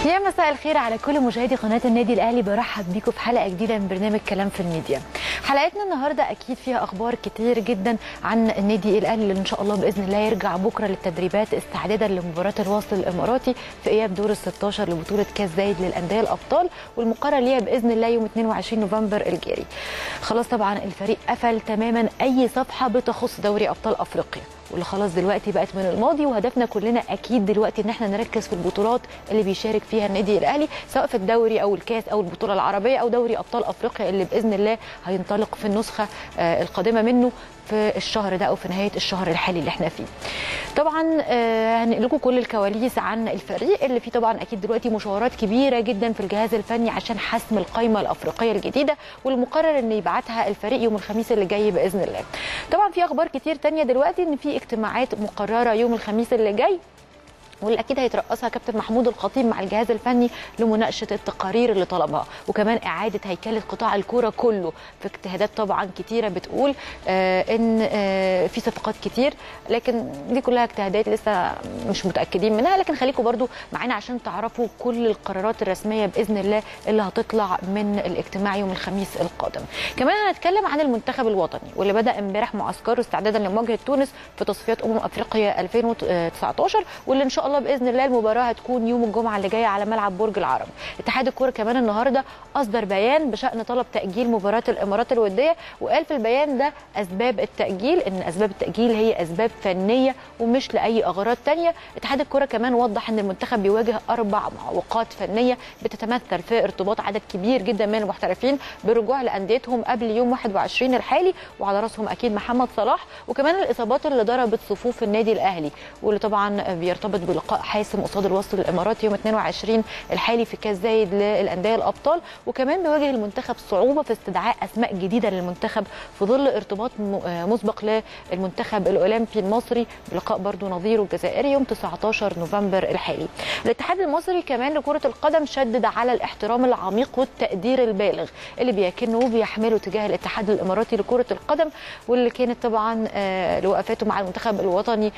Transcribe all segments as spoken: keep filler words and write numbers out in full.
يا مساء الخير على كل مشاهدي قناه النادي الاهلي. برحب بيكم في حلقه جديده من برنامج كلام في الميديا. حلقتنا النهارده اكيد فيها اخبار كتير جدا عن النادي الاهلي اللي ان شاء الله باذن الله يرجع بكره للتدريبات استعدادا لمباراه الوصل الاماراتي في اياب دور ال ستاشر لبطوله كاس زايد للانديه الابطال، والمقرر ليها باذن الله يوم اتنين وعشرين نوفمبر الجاري. خلاص طبعا الفريق قفل تماما اي صفحه بتخص دوري ابطال افريقيا، واللي خلاص دلوقتي بقت من الماضي، وهدفنا كلنا اكيد دلوقتي ان احنا نركز في البطولات اللي بيشارك فيها النادي الاهلي، سواء في الدوري او الكاس او البطوله العربيه او دوري ابطال افريقيا اللي باذن الله هينطلق في النسخه القادمه منه في الشهر ده او في نهايه الشهر الحالي اللي احنا فيه. طبعا هنقول لكم كل الكواليس عن الفريق اللي فيه طبعا اكيد دلوقتي مشاورات كبيره جدا في الجهاز الفني عشان حسم القائمه الافريقيه الجديده، والمقرر ان يبعتها الفريق يوم الخميس اللي جاي باذن الله. طبعا في اخبار كتير تانية دلوقتي ان في اجتماعات مقرره يوم الخميس اللي جاي، واللي اكيد هيترأسها كابتن محمود الخطيب مع الجهاز الفني لمناقشه التقارير اللي طلبها، وكمان اعاده هيكله قطاع الكوره كله في اجتهادات طبعا كتيره بتقول آه ان آه في صفقات كتير، لكن دي كلها اجتهادات لسه مش متاكدين منها، لكن خليكم برضو معانا عشان تعرفوا كل القرارات الرسميه باذن الله اللي هتطلع من الاجتماع يوم الخميس القادم. كمان هنتكلم عن المنتخب الوطني واللي بدا امبارح معسكره استعدادا لمواجهه تونس في تصفيات امم افريقيا ألفين وتسعتاشر، واللي ان شاء الله باذن الله المباراه هتكون يوم الجمعه اللي جايه على ملعب برج العرب. اتحاد الكوره كمان النهارده اصدر بيان بشان طلب تاجيل مباراه الامارات الوديه، وقال في البيان ده اسباب التاجيل ان اسباب التاجيل هي اسباب فنيه ومش لاي اغراض ثانيه. اتحاد الكوره كمان وضح ان المنتخب بيواجه اربع معوقات فنيه بتتمثل في ارتباط عدد كبير جدا من المحترفين بالرجوع لانديتهم قبل يوم واحد وعشرين الحالي، وعلى راسهم اكيد محمد صلاح، وكمان الاصابات اللي ضربت صفوف النادي الاهلي واللي طبعا بيرتبط بلقاء حاسم قصاد الوصل الاماراتي يوم اتنين وعشرين الحالي في كاس زايد للانديه الابطال. وكمان بيواجه المنتخب صعوبه في استدعاء اسماء جديده للمنتخب في ظل ارتباط مسبق للمنتخب الاولمبي المصري بلقاء برضو نظيره الجزائري يوم تسعتاشر نوفمبر الحالي. الاتحاد المصري كمان لكره القدم شدد على الاحترام العميق والتقدير البالغ اللي بيكنه وبيحمله تجاه الاتحاد الاماراتي لكره القدم، واللي كانت طبعا لوقفاته مع المنتخب الوطني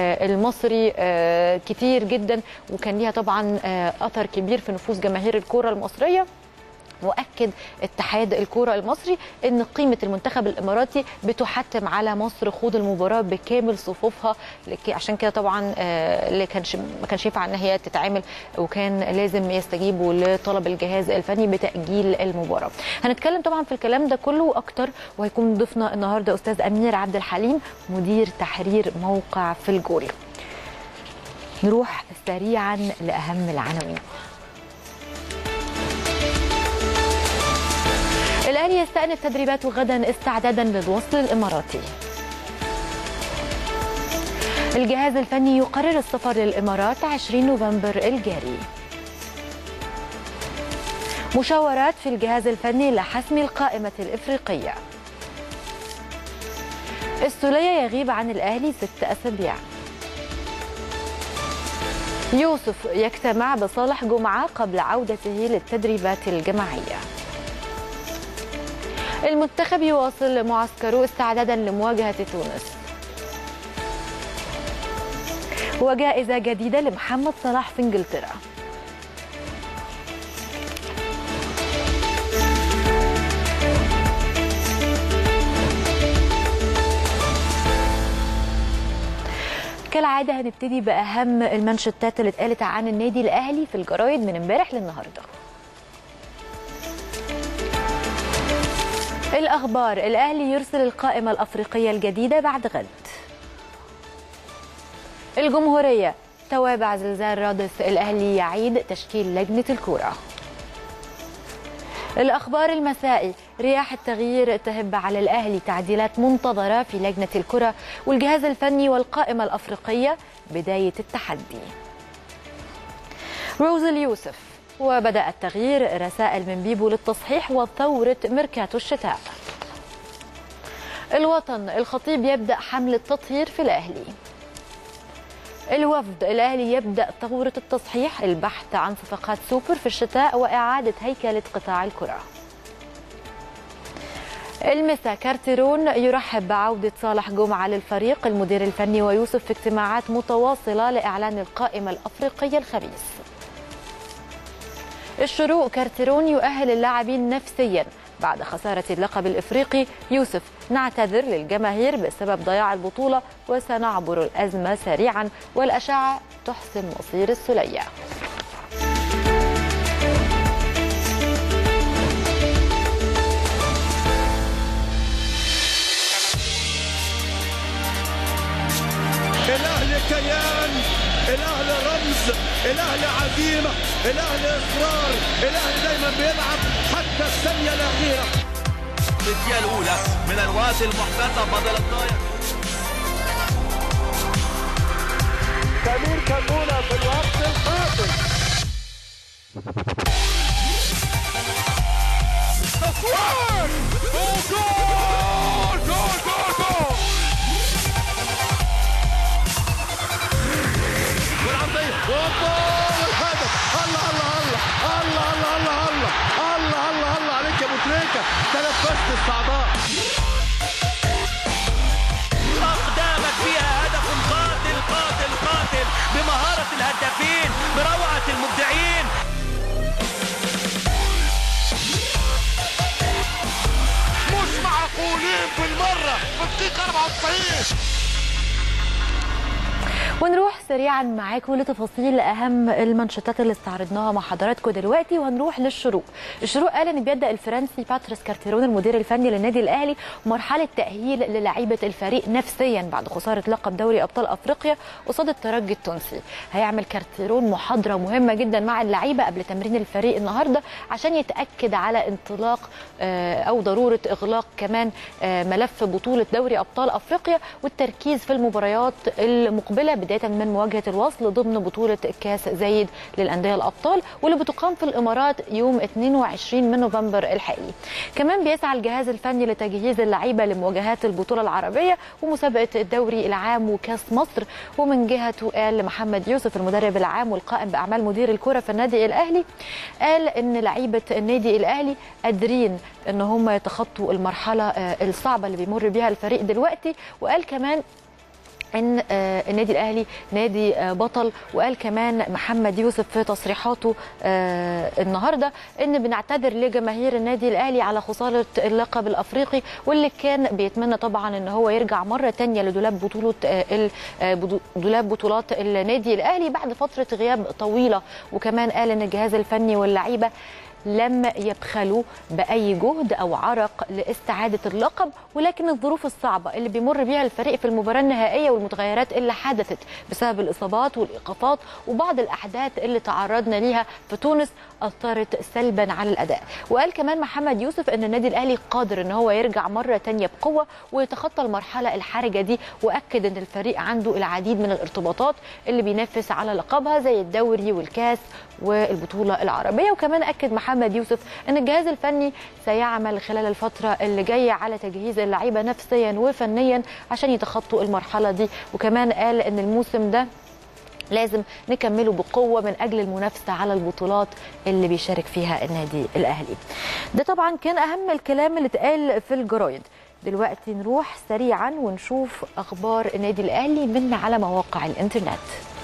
المصري كتير جدا، وكان ليها طبعا اثر كبير في نفوذ جماهير الكره المصريه. واكد اتحاد الكوره المصري ان قيمه المنتخب الاماراتي بتحتم على مصر خوض المباراه بكامل صفوفها، عشان كده طبعا اللي كانش ما كانش ينفع ان هي تتعامل، وكان لازم يستجيبوا لطلب الجهاز الفني بتاجيل المباراه. هنتكلم طبعا في الكلام ده كله واكتر، وهيكون ضيفنا النهارده استاذ امير عبد الحليم مدير تحرير موقع في الجول. نروح سريعا لاهم العناوين. الأهلي يستأنف تدريباته غدا استعدادا للوصل الإماراتي. الجهاز الفني يقرر السفر للإمارات عشرين نوفمبر الجاري. مشاورات في الجهاز الفني لحسم القائمة الإفريقية. السولية يغيب عن الأهلي ست أسابيع. يوسف يجتمع بصالح جمعة قبل عودته للتدريبات الجماعية. المنتخب يواصل معسكره استعدادا لمواجهة تونس. وجائزة جديدة لمحمد صلاح في انجلترا. كالعادة هنبتدي بأهم المانشيتات اللي اتقالت عن النادي الأهلي في الجرايد من امبارح للنهارده. الأخبار: الأهلي يرسل القائمة الأفريقية الجديدة بعد غد. الجمهورية: توابع زلزال رادس، الأهلي يعيد تشكيل لجنة الكرة. الأخبار المسائي: رياح التغيير تهب على الأهلي، تعديلات منتظرة في لجنة الكرة والجهاز الفني والقائمة الأفريقية، بداية التحدي. روز اليوسف: وبدأ التغيير، رسائل من بيبو للتصحيح وثورة ميركاتو الشتاء. الوطن: الخطيب يبدأ حملة تطهير في الأهلي. الوفد: الأهلي يبدأ ثورة التصحيح، البحث عن صفقات سوبر في الشتاء وإعادة هيكلة قطاع الكرة. المسا: كارتيرون يرحب بعودة صالح جمعة للفريق، المدير الفني ويوسف في اجتماعات متواصلة لإعلان القائمة الأفريقية الخميس. الشروق كارتيرون يؤهل اللاعبين نفسيا بعد خسارة اللقب الإفريقي. يوسف نعتذر للجماهير بسبب ضياع البطولة وسنعبر الأزمة سريعا، والأشعة تحسم مصير السلية. الأهلي كيان، الأهلي رمز، الأهلي عزيمة، الأهلي إصرار، الأهلي دايما بيلعب حتى الثانية الأخيرة. في الدقيقة الأولى من الوقت المحتسب بدل الضايع. سمير كمونة في الوقت القاتل. تصوير! جول جول جول جول جول! والعرضية والهدف. الله الله الله الله الله الله الله الله الله الله عليك يا ابو تريكة، تنفست الصعداء. أقدامك فيها هدف قاتل قاتل قاتل بمهارة الهدافين بروعة المبدعين. مش معقولين بالمرة في الدقيقة أربعة وتسعين. ونروح سريعا معاكم لتفاصيل اهم المانشيتات اللي استعرضناها مع حضراتكم دلوقتي، وهنروح للشروق. الشروق قال ان بيبدا الفرنسي باتريس كارتيرون المدير الفني للنادي الاهلي مرحله تاهيل للاعيبه الفريق نفسيا بعد خساره لقب دوري ابطال افريقيا قصاد الترجي التونسي. هيعمل كارتيرون محاضره مهمه جدا مع اللعيبه قبل تمرين الفريق النهارده عشان يتاكد على انطلاق او ضروره اغلاق كمان ملف بطوله دوري ابطال افريقيا والتركيز في المباريات المقبله بداية من مواجهة الوصل ضمن بطولة كاس زايد للأندية الأبطال واللي بتقام في الإمارات يوم اثنين وعشرين من نوفمبر الحالي. كمان بيسعى الجهاز الفني لتجهيز اللعيبة لمواجهات البطولة العربية ومسابقة الدوري العام وكاس مصر. ومن جهته قال محمد يوسف المدرب العام والقائم بأعمال مدير الكرة في النادي الأهلي، قال إن لعيبة النادي الأهلي قادرين إن هم يتخطوا المرحلة الصعبة اللي بيمر بيها الفريق دلوقتي. وقال كمان ان النادي الاهلي نادي بطل. وقال كمان محمد يوسف في تصريحاته النهارده ان بنعتذر لجماهير النادي الاهلي على خساره اللقب الافريقي، واللي كان بيتمنى طبعا ان هو يرجع مره ثانيه لدولاب بطوله دولاب بطولات النادي الاهلي بعد فتره غياب طويله. وكمان قال ان الجهاز الفني واللعيبه لم يبخلوا بأي جهد أو عرق لاستعادة اللقب، ولكن الظروف الصعبة اللي بيمر بيها الفريق في المباراة النهائية والمتغيرات اللي حدثت بسبب الإصابات والإيقافات وبعض الأحداث اللي تعرضنا ليها في تونس أثرت سلبا على الأداء. وقال كمان محمد يوسف أن النادي الأهلي قادر أن هو يرجع مرة تانية بقوة ويتخطى المرحلة الحرجة دي، وأكد أن الفريق عنده العديد من الارتباطات اللي بينافس على لقبها زي الدوري والكاس والبطولة العربية. وكمان أكد محمد يوسف أن الجهاز الفني سيعمل خلال الفترة اللي جاية على تجهيز اللعيبة نفسيا وفنيا عشان يتخطوا المرحلة دي. وكمان قال أن الموسم ده لازم نكمله بقوة من أجل المنافسة على البطولات اللي بيشارك فيها النادي الأهلي. ده طبعا كان أهم الكلام اللي اتقال في الجرايد. دلوقتي نروح سريعا ونشوف أخبار النادي الأهلي من على مواقع الإنترنت.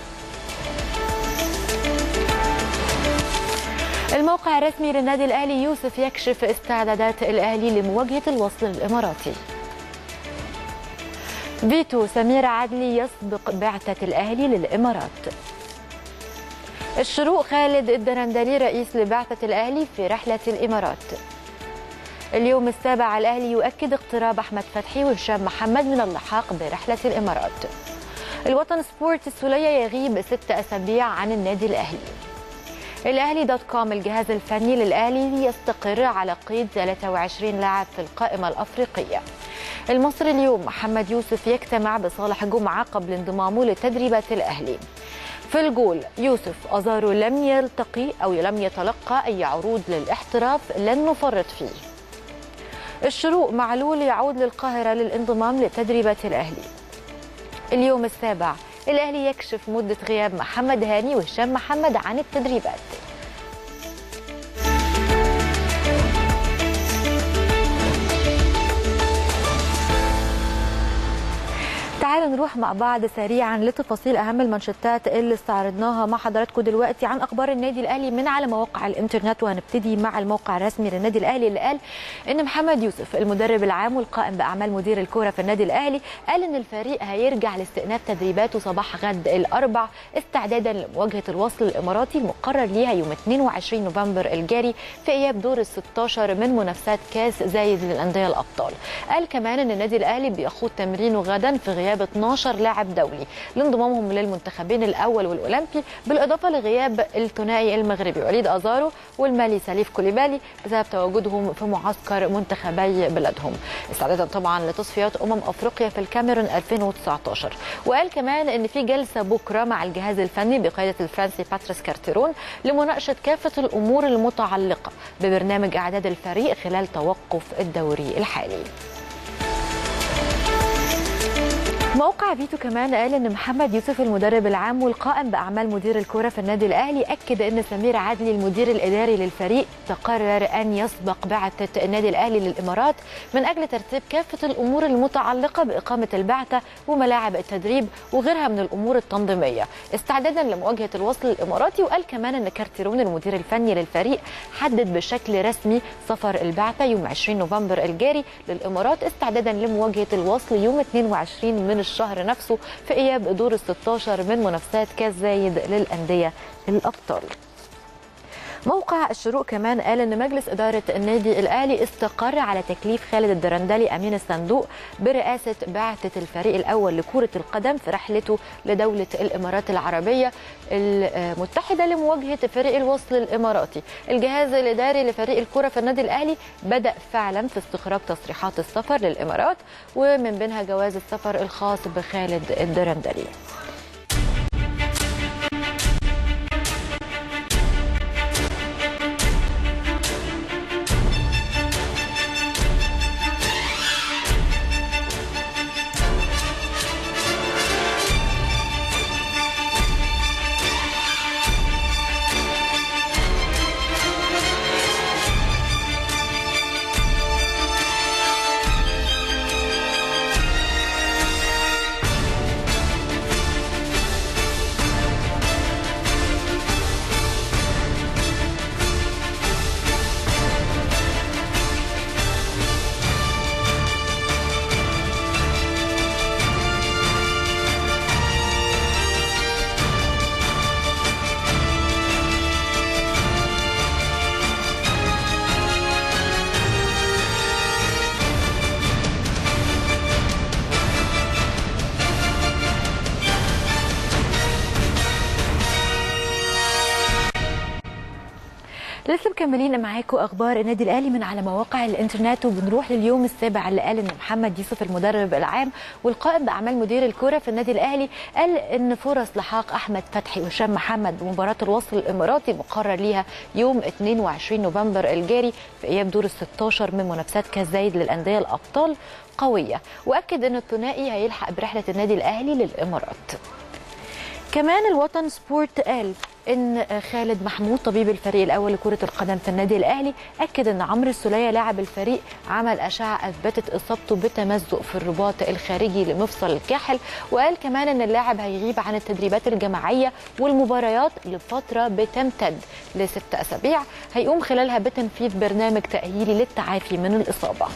الموقع الرسمي للنادي الأهلي يوسف يكشف استعدادات الأهلي لمواجهة الوصل الإماراتي. فيتو سمير عدلي يسبق بعثة الأهلي للإمارات. الشروق خالد الدرندلي رئيس لبعثة الأهلي في رحلة الإمارات. اليوم السابع الأهلي يؤكد اقتراب أحمد فتحي وهشام محمد من اللحاق برحلة الإمارات. الوطن سبورت السولية يغيب ست أسابيع عن النادي الأهلي. الأهلي دوت كوم الجهاز الفني للأهلي يستقر على قيد ثلاثة وعشرين لاعب في القائمة الأفريقية. المصري اليوم محمد يوسف يجتمع بصالح جمعة قبل انضمامه لتدريبات الأهلي. في الجول يوسف أزارو لم يلتقي أو لم يتلقى أي عروض للاحتراف لن نفرط فيه. الشروق معلول يعود للقاهرة للانضمام لتدريبات الأهلي. اليوم السابع الأهلي يكشف مدة غياب محمد هاني وهشام محمد عن التدريبات. تعالوا نروح مع بعض سريعا لتفاصيل اهم المانشيتات اللي استعرضناها مع حضراتكم دلوقتي عن اخبار النادي الاهلي من على مواقع الانترنت. وهنبتدي مع الموقع الرسمي للنادي الاهلي اللي قال ان محمد يوسف المدرب العام والقائم باعمال مدير الكوره في النادي الاهلي قال ان الفريق هيرجع لاستئناف تدريباته صباح غد الاربع استعدادا لمواجهه الوصل الاماراتي المقرر ليها يوم اثنين وعشرين نوفمبر الجاري في اياب دور ال ستاشر من منافسات كاس زايد للانديه الابطال. قال كمان ان النادي الاهلي بيخوض تمرينه غدا في غياب اثناشر لاعب دولي لانضمامهم للمنتخبين الاول والاولمبي، بالاضافه لغياب الثنائي المغربي وليد ازارو والمالي سليف كوليبالي بسبب تواجدهم في معسكر منتخبي بلادهم استعدادا طبعا لتصفيات امم افريقيا في الكاميرون ألفين وتسعطاشر. وقال كمان ان في جلسه بكره مع الجهاز الفني بقياده الفرنسي باتريس كارتيرون لمناقشه كافه الامور المتعلقه ببرنامج اعداد الفريق خلال توقف الدوري الحالي. موقع فيتو كمان قال ان محمد يوسف المدرب العام والقائم باعمال مدير الكره في النادي الاهلي اكد ان سمير عدلي المدير الاداري للفريق تقرر ان يسبق بعثه النادي الاهلي للامارات من اجل ترتيب كافه الامور المتعلقه باقامه البعثه وملاعب التدريب وغيرها من الامور التنظيميه استعدادا لمواجهه الوصل الاماراتي. وقال كمان ان كارتيرون المدير الفني للفريق حدد بشكل رسمي سفر البعثه يوم عشرين نوفمبر الجاري للامارات استعدادا لمواجهه الوصل يوم اثنين وعشرين من الشهر نفسه في اياب دور ال ستاشر من منافسات كاس زايد للانديه الابطال. موقع الشروق كمان قال ان مجلس اداره النادي الاهلي استقر على تكليف خالد الدرندلي امين الصندوق برئاسه بعثه الفريق الاول لكره القدم في رحلته لدوله الامارات العربيه المتحده لمواجهه فريق الوصل الاماراتي. الجهاز الاداري لفريق الكره في النادي الاهلي بدا فعلا في استخراج تصريحات السفر للامارات ومن بينها جواز السفر الخاص بخالد الدرندلي. لسه مكملين معاكم اخبار النادي الاهلي من على مواقع الانترنت، وبنروح لليوم السابع اللي قال ان محمد يوسف المدرب العام والقائم باعمال مدير الكره في النادي الاهلي قال ان فرص لحاق احمد فتحي وهشام محمد بمباراه الوصل الاماراتي مقرر ليها يوم اثنين وعشرين نوفمبر الجاري في اياب دور ال ستاشر من منافسات كاس زايد للانديه الابطال قويه. واكد ان الثنائي هيلحق برحله النادي الاهلي للامارات. كمان الوطن سبورت قال ان خالد محمود طبيب الفريق الاول لكره القدم في النادي الاهلي اكد ان عمرو السوليه لاعب الفريق عمل اشعه اثبتت اصابته بتمزق في الرباط الخارجي لمفصل الكاحل. وقال كمان ان اللاعب هيغيب عن التدريبات الجماعيه والمباريات لفتره بتمتد لست اسابيع هيقوم خلالها بتنفيذ برنامج تاهيلي للتعافي من الاصابه.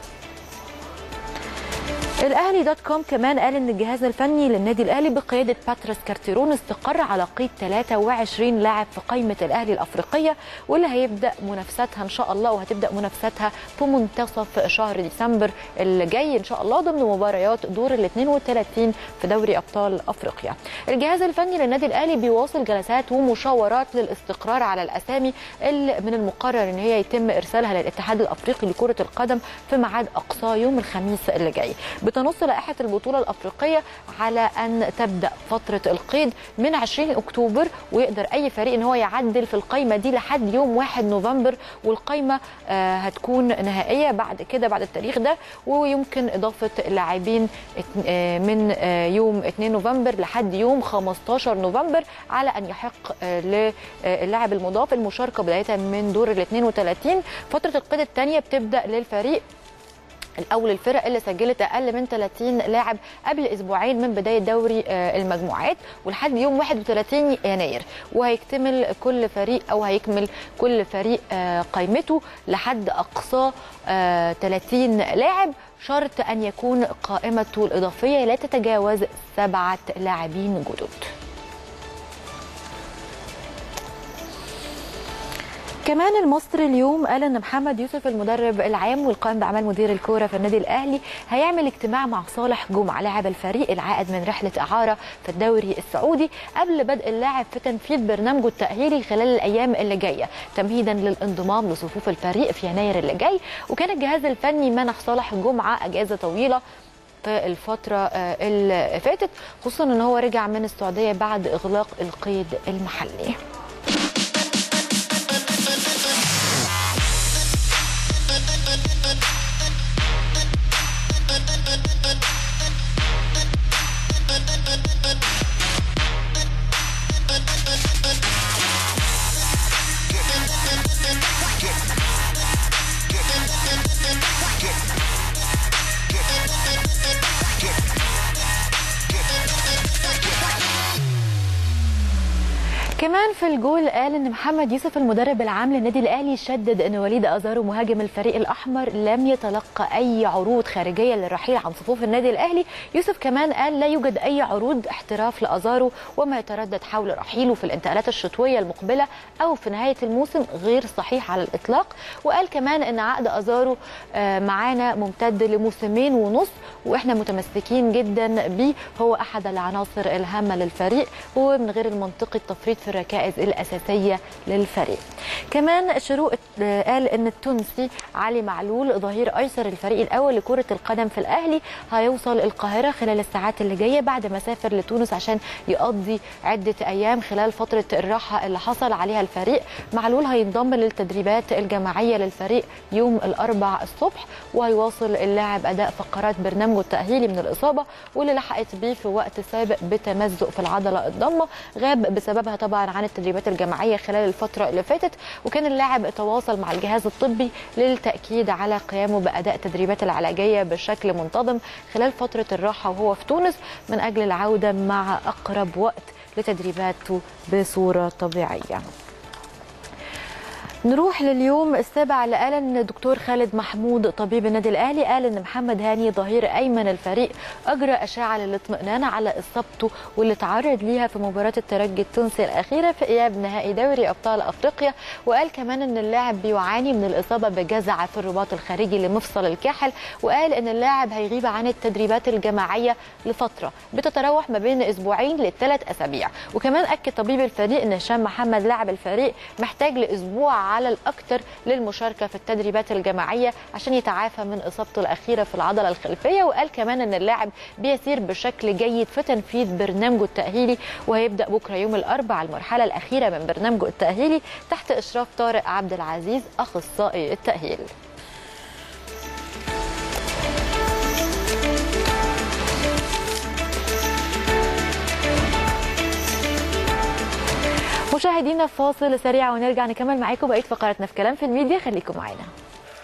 الاهلي دوت كوم كمان قال ان الجهاز الفني للنادي الاهلي بقياده باتريس كارتيرون استقر على قيد ثلاثة وعشرين لاعب في قائمه الاهلي الافريقيه واللي هيبدا منافستها ان شاء الله وهتبدا منافستها في منتصف شهر ديسمبر اللي جاي ان شاء الله ضمن مباريات دور ال اثنين وثلاثين في دوري ابطال افريقيا. الجهاز الفني للنادي الاهلي بيواصل جلسات ومشاورات للاستقرار على الاسامي اللي من المقرر ان هي يتم ارسالها للاتحاد الافريقي لكره القدم في ميعاد اقصى يوم الخميس اللي جاي. بتنص لائحة البطولة الأفريقية على أن تبدأ فترة القيد من عشرين أكتوبر ويقدر أي فريق أن هو يعدل في القائمة دي لحد يوم واحد نوفمبر والقائمة هتكون نهائية بعد كده بعد التاريخ ده ويمكن إضافة لاعبين من يوم اثنين نوفمبر لحد يوم خمستاشر نوفمبر على أن يحق للاعب المضاف المشاركة بداية من دور ال اثنين وثلاثين. فترة القيد الثانية بتبدأ للفريق الاول الفرق اللي سجلت اقل من ثلاثين لاعب قبل اسبوعين من بدايه دوري المجموعات ولحد يوم واحد وثلاثين يناير، وهيكتمل كل فريق او هيكمل كل فريق قائمته لحد اقصاه ثلاثين لاعب، شرط ان يكون قائمته الاضافيه لا تتجاوز سبعه لاعبين جدد. كمان المصري اليوم قال ان محمد يوسف المدرب العام والقائم باعمال مدير الكوره في النادي الاهلي هيعمل اجتماع مع صالح جمعه لاعب الفريق العائد من رحله اعاره في الدوري السعودي قبل بدء اللاعب في تنفيذ برنامجه التاهيلي خلال الايام اللي جايه تمهيدا للانضمام لصفوف الفريق في يناير اللي جاي. وكان الجهاز الفني منح صالح جمعه اجازه طويله في الفتره اللي فاتت، خصوصا ان هو رجع من السعوديه بعد اغلاق القيد المحلي. كمان في الجول قال ان محمد يوسف المدرب العام للنادي الاهلي شدد ان وليد ازارو مهاجم الفريق الاحمر لم يتلقى اي عروض خارجيه للرحيل عن صفوف النادي الاهلي. يوسف كمان قال لا يوجد اي عروض احتراف لازارو وما يتردد حول رحيله في الانتقالات الشتويه المقبله او في نهايه الموسم غير صحيح على الاطلاق. وقال كمان ان عقد ازارو معانا ممتد لموسمين ونص واحنا متمسكين جدا بيه، هو احد العناصر الهامه للفريق ومن غير المنطقي التفريط في الركائز الأساسية للفريق. كمان شروق قال ان التونسي علي معلول ظهير ايسر الفريق الاول لكرة القدم في الاهلي هيوصل القاهرة خلال الساعات اللي جاية بعد ما سافر لتونس عشان يقضي عدة ايام خلال فترة الراحة اللي حصل عليها الفريق. معلول هينضم للتدريبات الجماعية للفريق يوم الاربعاء الصبح، وهيواصل اللاعب اداء فقرات برنامجه التأهيلي من الاصابة واللي لحقت بيه في وقت سابق بتمزق في العضلة الضمة غاب بسببها طبعا عن التدريبات الجماعيه خلال الفتره اللي فاتت. وكان اللاعب تواصل مع الجهاز الطبي للتاكيد على قيامه باداء التدريبات العلاجيه بشكل منتظم خلال فتره الراحه وهو في تونس من اجل العوده مع اقرب وقت لتدريباته بصوره طبيعيه. نروح لليوم السابع اللي قال ان الدكتور خالد محمود طبيب النادي الاهلي قال ان محمد هاني ظهير ايمن الفريق اجرى اشعه للاطمئنان على اصابته واللي تعرض ليها في مباراه الترجي التونسي الاخيره في اياب نهائي دوري ابطال افريقيا. وقال كمان ان اللاعب بيعاني من الاصابه بجزع في الرباط الخارجي لمفصل الكاحل، وقال ان اللاعب هيغيب عن التدريبات الجماعيه لفتره بتتراوح ما بين اسبوعين لثلاث اسابيع. وكمان اكد طبيب الفريق ان هشام محمد لاعب الفريق محتاج لاسبوع على الأكثر للمشاركة في التدريبات الجماعية عشان يتعافى من إصابته الأخيرة في العضلة الخلفية. وقال كمان أن اللاعب بيسير بشكل جيد في تنفيذ برنامجه التأهيلي وهيبدأ بكرة يوم الأربعاء المرحلة الأخيرة من برنامجه التأهيلي تحت إشراف طارق عبد العزيز أخصائي التأهيل. مشاهدينا فاصل سريع ونرجع نكمل معاكم بقية فقراتنا في كلام في الميديا، خليكم معانا.